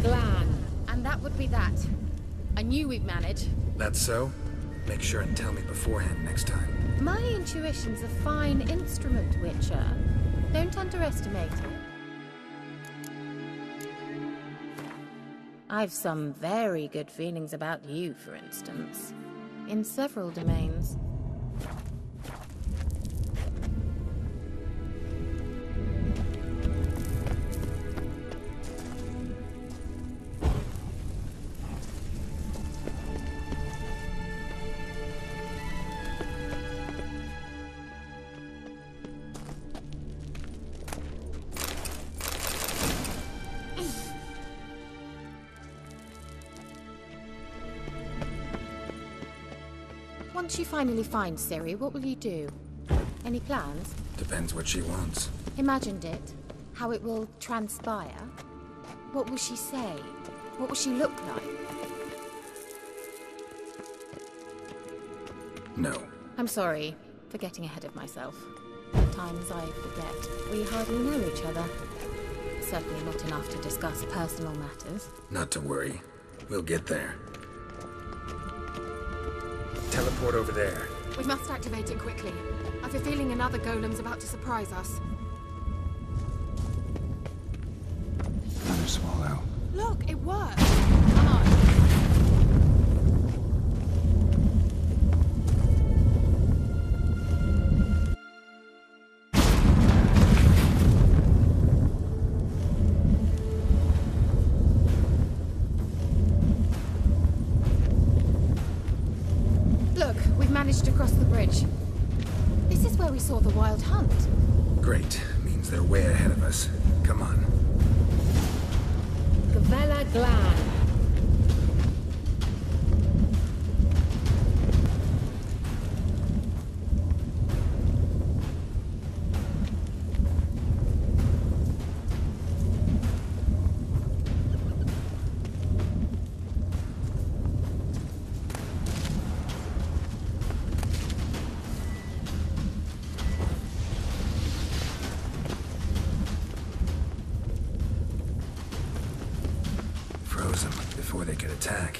glan. And that would be that. I knew we'd manage. That's so? Make sure and tell me beforehand next time. My intuition's a fine instrument, Witcher. Don't underestimate it. I've some very good feelings about you, for instance. In several domains. Once you finally find Ciri, what will you do? Any plans? Depends what she wants. Imagined it. How it will transpire. What will she say? What will she look like? No. I'm sorry for getting ahead of myself. At times I forget. We hardly know each other. Certainly not enough to discuss personal matters. Not to worry. We'll get there. Teleport over there. We must activate it quickly. I've a feeling another golem's about to surprise us. Another swallow. Look, it worked! Come on. Managed to cross the bridge. This is where we saw the wild hunt. Great. Means they're way ahead of us. Come on. Gavella Glan. Before they could attack.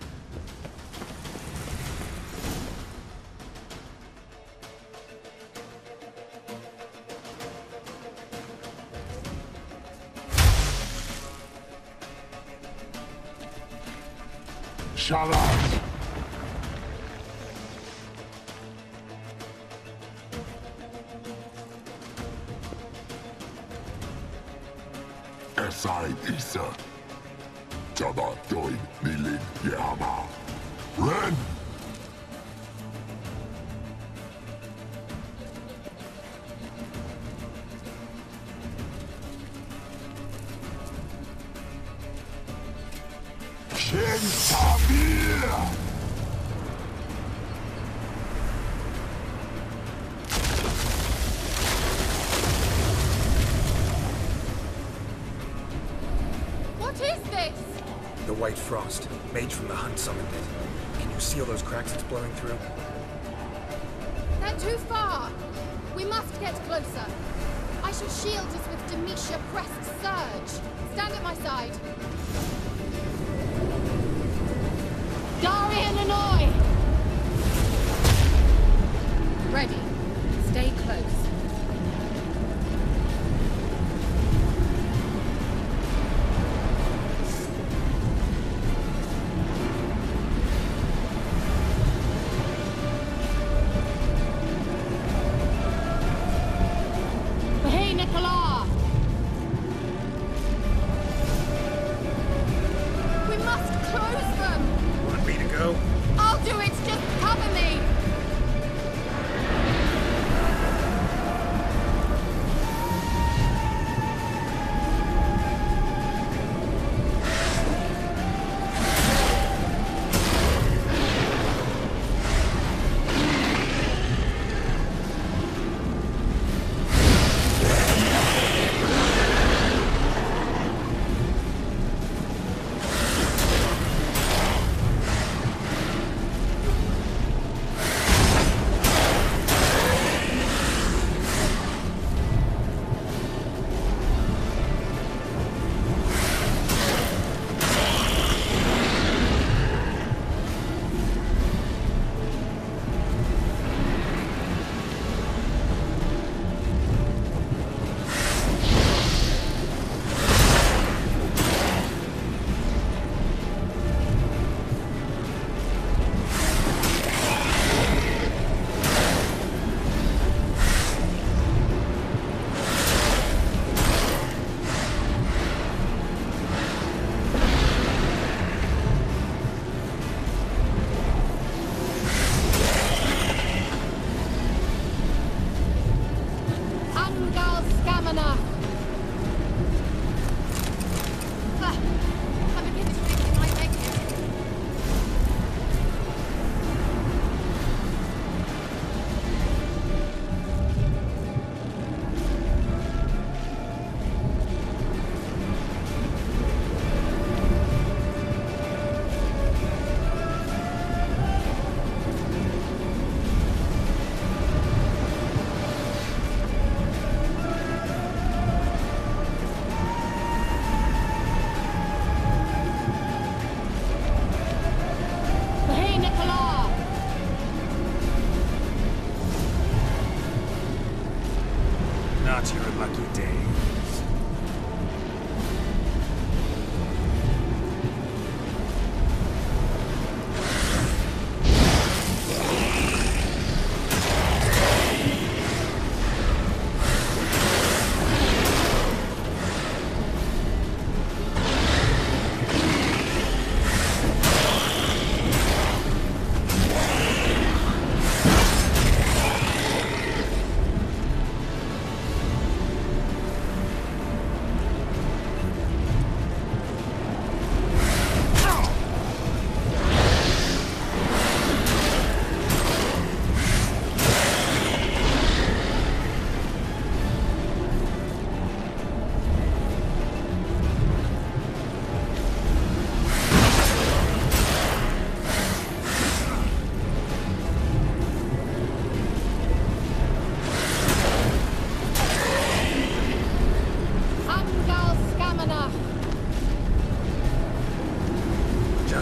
Shut up! Esai Isa. Jabba Doin Nilin Yama. Ren! Shin Tabir! The white frost. Mage from the hunt summoned it. Can you see all those cracks it's blowing through? They're too far! We must get closer. I shall shield us with Demetia Pressed Surge. Stand at my side. Darian Annoy! Ready. Stay close.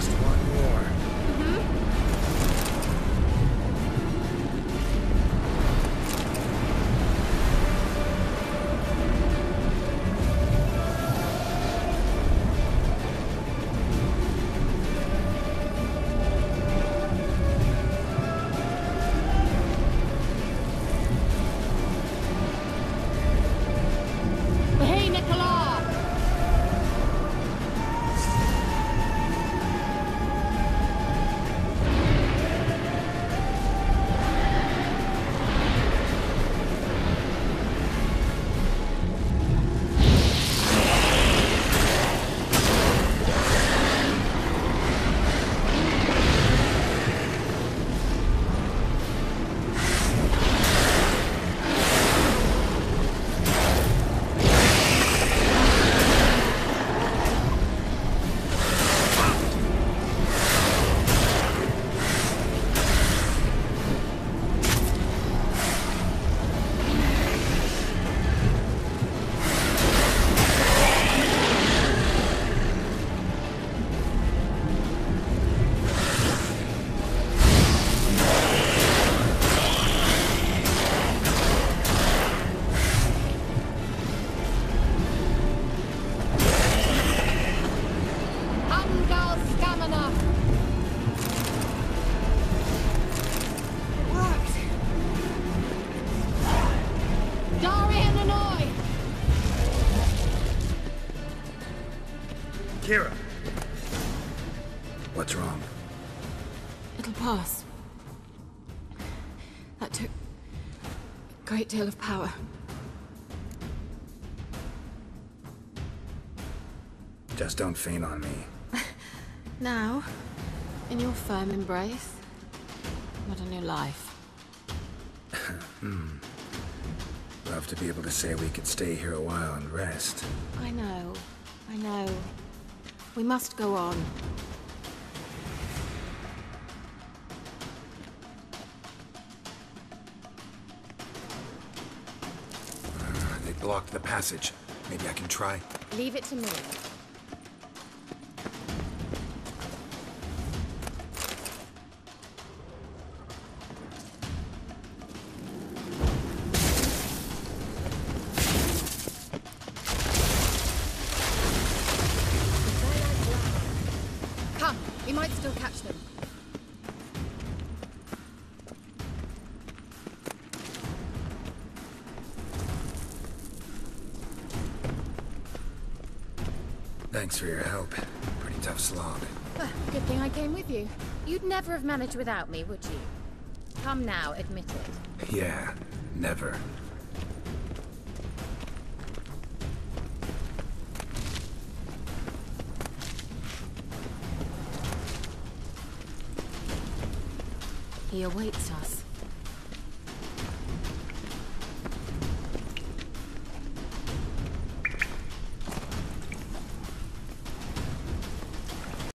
Just one more. Hey, Nicola! Angal stamina! Worked! Darian Hanoi! Kira! What's wrong? It'll pass. That took a great deal of power. Just don't faint on me. Now, in your firm embrace, what a new life. Love to be able to say we could stay here a while and rest. I know. We must go on. They blocked the passage. Maybe I can try. Leave it to me. Come, we might still catch them. Thanks for your help. Pretty tough slog. Well, good thing I came with you. You'd never have managed without me, would you? Come now, admit it. Yeah, never. He awaits us.